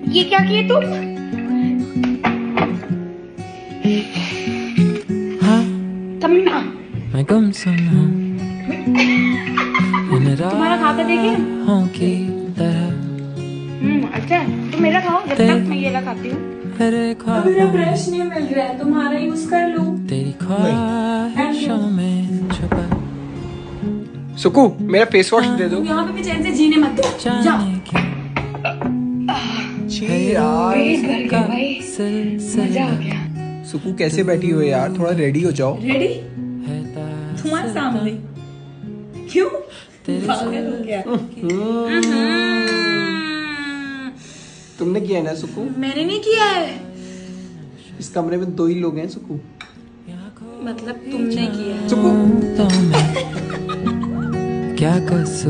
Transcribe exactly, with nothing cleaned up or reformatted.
ये क्या किए तुम? हाँ तमन्ना मैं गुमसुम हूँ तुम्हारा खाता देखे की तरह। हम्म अच्छा तो मेरा खाओ जब तक मैं ये वाला खाती हूँ। मेरा ब्रश नहीं मिल रहा है, तुम्हारा यूज कर लूं? तेरी ख्वाहिशों में छुपा। सुकू मेरा फेस वॉश दे दो। यहाँ पे भी चैन से जीने मत दो। जाओ। पेट भर गया भाई, मजा आ गया। सुकू कैसे बैठी हो यार, थोड़ा रेडी हो जाओ। रेडी? तुम्हारे सामने क्यों? पागल हो गया? तुमने किया है ना सुकू? मैंने नहीं किया है। इस कमरे में दो ही लोग हैं सुकू। मतलब तुमने किया है। सुकू तो मैं क्या कसूर